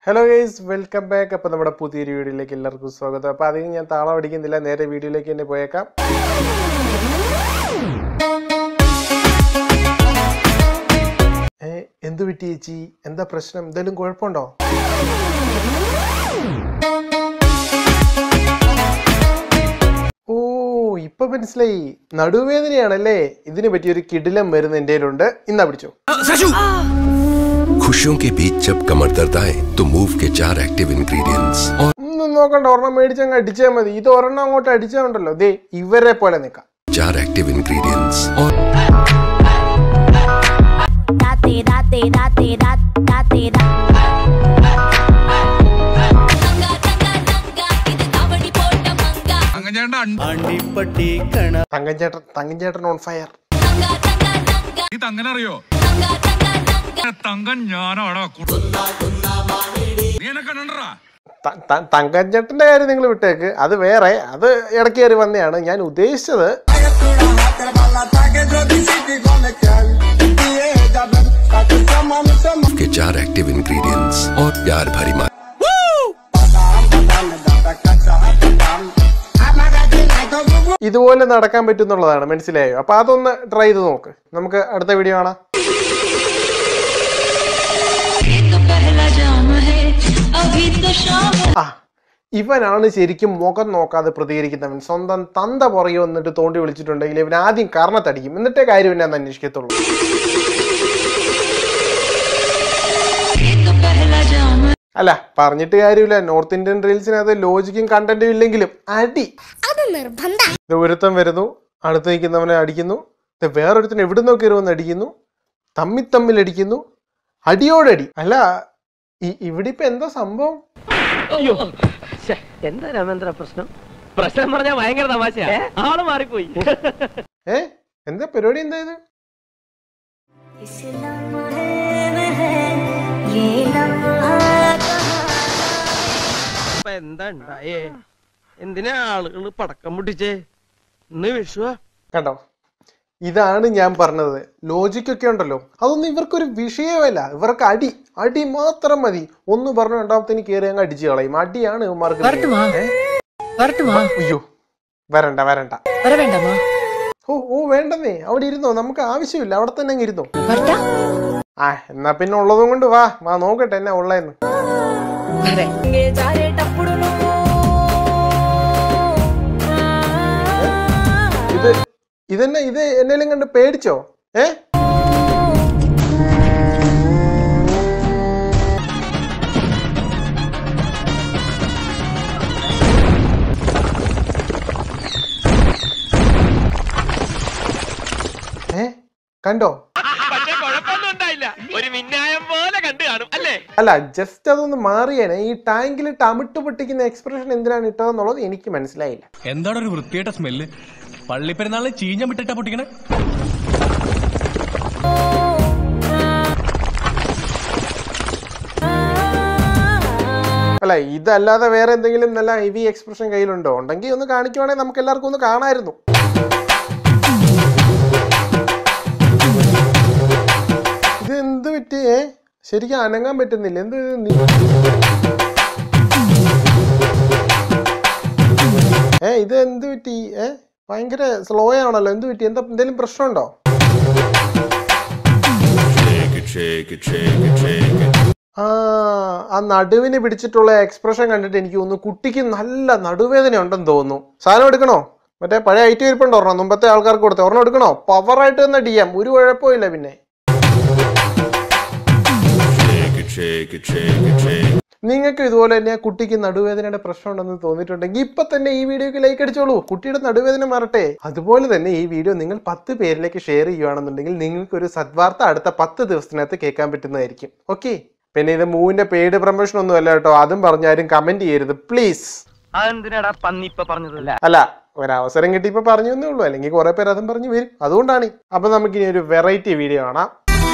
Hello guys, welcome back. അപ്പോൾ നമ്മുടെ പുതിയൊരു വീഡിയോയിലേക്ക് എല്ലാവർക്കും സ്വാഗതം. അപ്പോൾ അധികം ഞാൻ താളം അടിക്കുന്നില്ല, നേരെ വീഡിയോയിലേക്ക് തന്നെ പോയേക്കാം. എന്തു പറ്റി ചേച്ചി? എന്താ പ്രശ്നം? എന്തെങ്കിലും കുഴപ്പമുണ്ടോ? ഓ, ഇപ്പൊ മനസ്സിലായി, നടുവേദനയാണല്ലേ. ഇതിനെ പറ്റിയൊരു കിടിലം മരുന്ന് എൻ്റെ കയ്യിലുണ്ട്. ഇന്നാ പിടിച്ചോ. खुशियों के बीच जब कमर दर्द आए तो मूव के 4 एक्टिव इंग्रेडिएंट्स ഒന്നും നോക്കണ്ട, ഒരെണ്ണം മേടിച്ചങ്ങ് അടിച്ചാൽ മതി. ഇത് ഒരെണ്ണം അങ്ങോട്ട് അടിച്ചാലുണ്ടല്ലോ, ദേ ഇവരെ പോലെ നിൽക്കാം. 4 एक्टिव इंग्रेडिएंट्स और തങ്കഞ്ചേട്ടൻ ഓൺ ഫയർ. അറിയോ തങ്കഞ്ചേട്ടന്റെ കാര്യം നിങ്ങൾ വിട്ടേക്ക്, അത് വേറെ, അത് ഇടയ്ക്ക് കയറി വന്നെയാണ്. ഞാൻ ഉദ്ദേശിച്ചത് के 4 एक्टिव इंग्रेडिएंट्स और प्यार भरी माँ ഇതുപോലെ നടക്കാൻ പറ്റുന്നുള്ളതാണ്, മനസ്സിലായോ? അപ്പൊ അതൊന്ന് ട്രൈ ചെയ്ത് നോക്ക്. നമുക്ക് അടുത്ത വീഡിയോ കാണാം. ഇവനാണ് ശരിക്കും മുഖം നോക്കാതെ പ്രതികരിക്കുന്നവൻ. സ്വന്തം തന്ത പുറകെ വന്നിട്ട് തോണ്ടി വിളിച്ചിട്ടുണ്ടെങ്കിൽ ഇവൻ ആദ്യം കർണത്തടിക്കും, എന്നിട്ടേ കാര്യം എന്നാന്ന് അന്വേഷിക്കത്തുള്ളൂ. അല്ല, പറഞ്ഞിട്ട് കാര്യമില്ല, നോർത്ത് ഇന്ത്യൻ റീൽസിനകത്ത് ലോജിക്കും കണ്ടന്റും ഇല്ലെങ്കിലും അടി ഒരുത്തം വരുന്നു, അടുത്ത് നിൽക്കുന്നവനെ അടിക്കുന്നു, വേറൊരുത്തൻ എവിടെ നോക്കി വന്ന് അടിക്കുന്നു, തമ്മിൽ അടിക്കുന്നു, അടിയോടടി. അല്ല, ഇവിടെ ഇപ്പൊ എന്താ സംഭവം? എന്താ രാമേന്ദ്ര പ്രശ്നം? പ്രശ്നം പറഞ്ഞാ ഭയങ്കര തമാശയാ, ആള് മാറിപ്പോയി. എന്താ പരിപാടി? എന്താ ഇത്? എന്താ ഉണ്ടായേ? എന്തിനാ ആളുകള് പടക്കം പൊട്ടിച്ചേ? ഇന്ന് വിഷുവാ. കണ്ടോ, ഇതാണ് ഞാൻ പറഞ്ഞത്. ലോജിക്കൊക്കെ ഉണ്ടല്ലോ, അതൊന്നും ഇവർക്കൊരു വിഷയമല്ല. ഇവർക്ക് അടി മാത്രം മതി. ഒന്ന് പറഞ്ഞു രണ്ടാമത്തേന് കയറി അങ്ങ് അടിച്ചു കളയും. അടിയാണ് ഇവന്മാർക്ക്. അയ്യോ, വരണ്ട. ഓ വേണ്ടെന്നേ, അവിടെ ഇരുന്നോ, നമുക്ക് ആവശ്യമില്ല, അവിടെ തന്നെ അങ്ങ് ഇരുന്നോ. എന്നാ പിന്നെ ഉള്ളതും കൊണ്ട് വാ നോക്കട്ടെ എന്നാ ഉള്ളതെന്ന്. ഇത് എന്നേലും കണ്ട് പേടിച്ചോ? കണ്ടോ? അല്ല, ജസ്റ്റ് അതൊന്ന് മാറിയേനെ. ഈ ടാങ്കിലിട്ട് അമിട്ട് പൊട്ടിക്കുന്ന എക്സ്പ്രഷൻ എന്തിനാണ് ഇട്ടതെന്നുള്ളത് എനിക്ക് മനസ്സിലായില്ല. എന്താണ് ഒരു വൃത്തിയായിട്ട സ്മെല്ല്? പള്ളിപ്പെരുന്നാളിന് ചീഞ്ഞ വിട്ടിട്ടാ പൊട്ടിക്കണേ. അല്ല, ഇതല്ലാതെ വേറെ എന്തെങ്കിലും നല്ല ഹെവി എക്സ്പ്രഷൻ കയ്യിലുണ്ടോ? ഉണ്ടെങ്കിൽ ഒന്ന് കാണിക്കുവാണെങ്കിൽ നമുക്ക് എല്ലാവർക്കും ഒന്ന് കാണാമായിരുന്നു. ഇത് എന്ത് പറ്റിയേ? ശരിക്കും അനങ്ങാൻ പറ്റുന്നില്ല. എന്ത് ഇത് എന്ത് പറ്റി? ഭയങ്കര സ്ലോ ആണല്ലോ. എന്ത് പറ്റി? എന്തെങ്കിലും പ്രശ്നമുണ്ടോ? ആ നടുവിന് പിടിച്ചിട്ടുള്ള എക്സ്പ്രഷൻ കണ്ടിട്ട് എനിക്ക് തോന്നുന്നു കുട്ടിക്ക് നല്ല നടുവേദന ഉണ്ടെന്ന് തോന്നുന്നു. സാധനം എടുക്കണോ? മറ്റേ പഴയ ഐറ്റ് ഇരിപ്പുണ്ടോ? ഒരെണ്ണം മുമ്പത്തെ ആൾക്കാർക്ക് കൊടുത്തേ. ഒരെണ്ണം എടുക്കണോ? പവറായിട്ട് തന്നെ അടിയാം, ഒരു കുഴപ്പമില്ല. പിന്നെ നിങ്ങൾക്ക് ഇതുപോലെ തന്നെ കുട്ടിക്ക് നടുവേദനയുടെ പ്രശ്നം ഉണ്ടെന്ന് തോന്നിയിട്ടുണ്ടെങ്കിൽ ഇപ്പൊ തന്നെ ഈ വീഡിയോക്ക് ലൈക്ക് അടിച്ചോളൂ. കുട്ടിയുടെ നടുവേദന മാറട്ടെ. അതുപോലെ തന്നെ ഈ വീഡിയോ നിങ്ങൾ 10 പേരിലേക്ക് ഷെയർ ചെയ്യുകയാണെന്നുണ്ടെങ്കിൽ നിങ്ങൾക്ക് ഒരു സദ്വാർത്ത അടുത്ത 10 ദിവസത്തിനകത്ത് കേൾക്കാൻ പറ്റുന്നതായിരിക്കും. ഓക്കെ. പിന്നെ ഇത് മൂവിന്റെ പെയ്ഡ് പ്രൊമോഷൻ ഒന്നും അല്ല കേട്ടോ, അതും പറഞ്ഞാലും കമന്റ് ചെയ്യരുത് പ്ലീസ്. അല്ല, ഒരവസരം കിട്ടിയപ്പോ പറഞ്ഞു എന്നേ ഉള്ളൂ, അല്ലെങ്കിൽ കുറെ പേര് അതും പറഞ്ഞു വരും, അതുകൊണ്ടാണ്. അപ്പൊ നമുക്കിനി ഒരു വെറൈറ്റി വീഡിയോ കാണാം.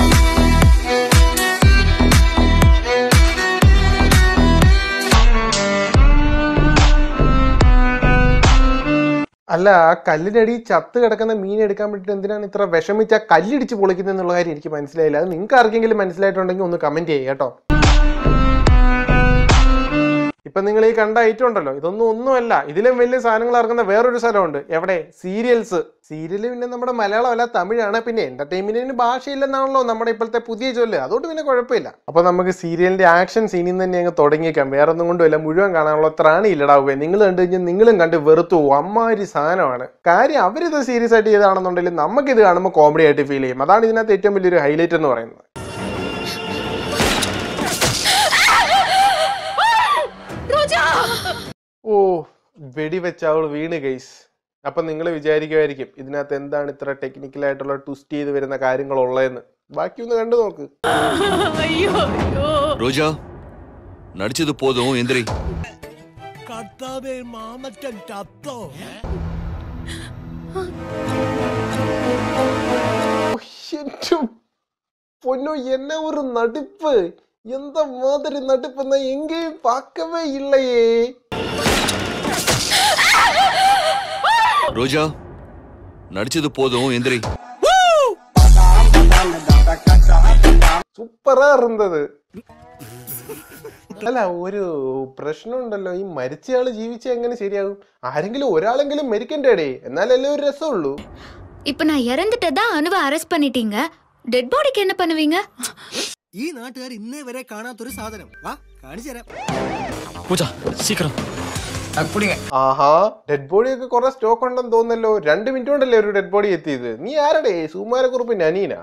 അല്ല, ആ കല്ലിനടി ചത്ത് കിടക്കുന്ന മീൻ എടുക്കാൻ വേണ്ടിയിട്ട് എന്തിനാണ് ഇത്ര വിഷമിച്ച് ആ കല്ലിടിച്ച് പൊളിക്കുന്നത് എന്നുള്ള കാര്യം എനിക്ക് മനസ്സിലായില്ല. അത് നിങ്ങൾക്ക് ആർക്കെങ്കിലും മനസ്സിലായിട്ടുണ്ടെങ്കിൽ ഒന്ന് കമന്റ് ചെയ്യുക കേട്ടോ. ഇപ്പൊ നിങ്ങൾ ഈ കണ്ട ഐറ്റം ഉണ്ടല്ലോ, ഇതൊന്നും ഒന്നുമല്ല. ഇതിലും വലിയ സാധനങ്ങൾ ഇറങ്ങുന്ന വേറൊരു സ്ഥലമുണ്ട്. എവിടെ? സീരിയൽസ്. സീരിയൽ പിന്നെ നമ്മുടെ മലയാളമല്ല, തമിഴാണ്. പിന്നെ എന്റർടൈൻമെന്റിന് ഭാഷയില്ലെന്നാണല്ലോ നമ്മുടെ ഇപ്പോഴത്തെ പുതിയ ചൊല്ല്. അതുകൊണ്ട് പിന്നെ കുഴപ്പമില്ല. അപ്പൊ നമുക്ക് സീരിയലിന്റെ ആക്ഷൻ സീനിൽ തന്നെ അങ്ങ് തുടങ്ങിയേക്കാം. വേറെ ഒന്നും കൊണ്ടുമില്ല, മുഴുവൻ കാണാനുള്ള ത്രാണി ഇല്ലടാവുക. നിങ്ങൾ കണ്ടു കഴിഞ്ഞാൽ നിങ്ങളും കണ്ട് വെറുത്തു പോകും. അമ്മാതിരി സാധനമാണ്. കാര്യം അവരിത് സീരിയസ് ആയിട്ട് ചെയ്താണെന്നുണ്ടെങ്കിൽ നമുക്കിത് കാണുമ്പോൾ കോമഡി ആയിട്ട് ഫീൽ ചെയ്യും. അതാണ് ഇതിനകത്ത് ഏറ്റവും വലിയൊരു ഹൈലൈറ്റ് എന്ന് പറയുന്നത്. ഓ, വെടിവെച്ച അവൾ വീണ് ഗൈസ്. അപ്പൊ നിങ്ങൾ വിചാരിക്കുമായിരിക്കും ഇതിനകത്ത് എന്താണ് ഇത്ര ടെക്നിക്കലായിട്ടുള്ള ട്വിസ്റ്റ് ചെയ്ത് വരുന്ന കാര്യങ്ങളുള്ളതെന്ന്. ബാക്കി ഒന്ന് കണ്ടു നോക്ക്. ரோஜா நடிச்சது போதும் எந்திரி. പൊന്നോ, என்ன ஒரு நடிப்பு! எந்த மாதிரி நடிப்புன்னா எங்கேயும் பார்க்கவே இல்லையே. ரோஜா நடிச்சது போதும் எந்திரி. സൂപ്പറാ ഇരുന്നത്. അല്ല, ഒരു പ്രശ്നമുണ്ടല്ലോ, ഈ മരിച്ചയാള് ജീവിച്ച എങ്ങനെ ശരിയാകും? ആരെങ്കിലും ഒരാളെങ്കിലും മരിക്കണ്ടേടേ, എന്നാലല്ലേ ഒരു രസമുള്ളൂ. இப்ப நான் இறந்துட்டதா அனுவ அரெஸ்ட் பண்ணிட்டீங்க. ഡെഡ് ബോഡിക്ക് என்ன பண்ணுவீங்க? ഈ നാട്ടുകാർ ഇന്നേ വരെ കാണാത്തൊരു സാധനം. വാ കാണിച്ചു തരാം. പൂജ സീക്രം ആഹാ, ഡെഡ് ബോഡി ഒക്കെ കുറെ സ്റ്റോക്ക് ഉണ്ടെന്ന് തോന്നല്ലോ. 2 മിനിറ്റ് കൊണ്ടല്ലേ ഒരു ഡെഡ് ബോഡി എത്തിയത്. നീ ആരടേ? സുകുമാരക്കുറുപ്പിന്റെ അനീന?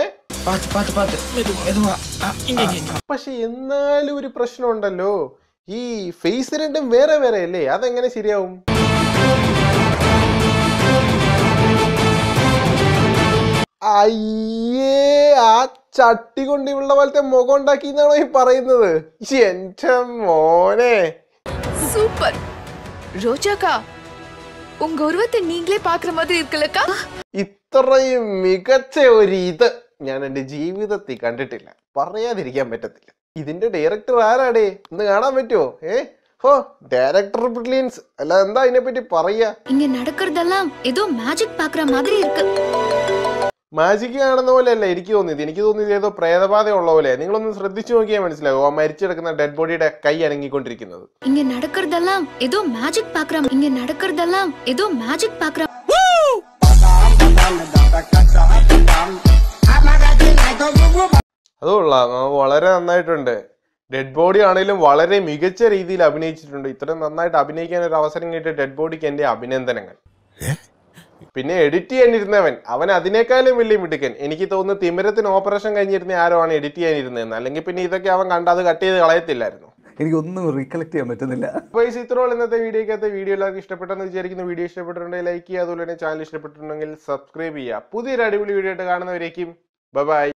പക്ഷെ എന്നാലും ഒരു പ്രശ്നമുണ്ടല്ലോ, ഈ ഫേസ് രണ്ടും വേറെ വേറെ അല്ലേ, അതെങ്ങനെ ശരിയാവും? അയ്യേ, ആ ചട്ടി കൊണ്ട് ഇവളുടെ പോലത്തെ മുഖം ഉണ്ടാക്കി എന്നാണോ ഈ പറയുന്നത്? എന്റെ മോനെ, சூப்பர் ரோஜாக்கா, உங்க உருவத்தை நீங்களே பாக்குற மாதிரி இருக்குல்லக்கா. ഇത്രയും മികച്ച ഒരു ഇത് ഞാൻ എന്റെ ജീവിതത്തിൽ കണ്ടിട്ടില്ല. പറയാതിരിക്കാൻ പറ്റത്തില്ല. ഇതിന്റെ ഡയറക്ടർ ആരാടേ? ഒന്ന് കാണാൻ പറ്റുമോ? ഹോ, ഡയറക്ടർ ബ്രില്യൻസ്. അല്ല, എന്താ ഇതിനെപ്പറ്റി പറയാ? இங்க நடக்கிறதெல்லாம் ஏதோ மேஜிக் பாக்குற மாதிரி இருக்கு. മാജിക് കാണുന്ന പോലെ അല്ല എനിക്ക് തോന്നിയത്. എനിക്ക് തോന്നിയത് ഏതോ പ്രേതബാധ ഉള്ള പോലെ. നിങ്ങളൊന്ന് ശ്രദ്ധിച്ചു നോക്കിയാൽ മനസ്സിലാവും ആ മരിച്ചു കിടക്കുന്ന ഡെഡ് ബോഡിയുടെ കൈ അനങ്ങിക്കൊണ്ടിരിക്കുന്നത്. இங்க நடக்கிறதெல்லாம் ஏதோ மேஜிக் பாக்குற. இங்க நடக்கிறதெல்லாம் ஏதோ மேஜிக் பாக்குற. അതുകൊള്ള വളരെ നന്നായിട്ടുണ്ട്. ഡെഡ് ബോഡി ആണെങ്കിലും വളരെ മികച്ച രീതിയിൽ അഭിനയിച്ചിട്ടുണ്ട്. ഇത്രയും നന്നായിട്ട് അഭിനയിക്കാൻ ഒരു അവസരം കിട്ടിയ ഡെഡ് ബോഡിക്ക് എന്റെ അഭിനന്ദനങ്ങൾ. പിന്നെ എഡിറ്റ് ചെയ്യാനിരുന്നവൻ, അവൻ അതിനേക്കാളും വലിയ മിടുക്കൻ. എനിക്ക് തോന്നുന്നു തിമിരത്തിന് ഓപ്പറേഷൻ കഴിഞ്ഞിരുന്ന ആരോ ആണ് എഡിറ്റ് ചെയ്യാനിരുന്നതെന്ന്. അല്ലെങ്കിൽ പിന്നെ ഇതൊക്കെ അവൻ കണ്ട് അത് കട്ട് ചെയ്ത് കളയത്തില്ലായിരുന്നു. എനിക്കൊന്നും റീകളക്ട് ചെയ്യാൻ പറ്റുന്നില്ല. അപ്പോൾ ഇത്രയുള്ള ഇന്നത്തെ വീഡിയോ എല്ലാവർക്കും ഇഷ്ടപ്പെട്ടെന്ന് വിചാരിക്കുന്നു. വീഡിയോ ഇഷ്ടപ്പെട്ടിട്ടുണ്ടെങ്കിൽ ലൈക്ക് ചെയ്യുക. അതുപോലെ തന്നെ ചാനൽ ഇഷ്ടപ്പെട്ടിട്ടുണ്ടെങ്കിൽ സബ്സ്ക്രൈബ് ചെയ്യുക. പുതിയൊരു അടിപൊളി വീഡിയോ ആയിട്ട് കാണുന്നവരേക്കും ബൈ.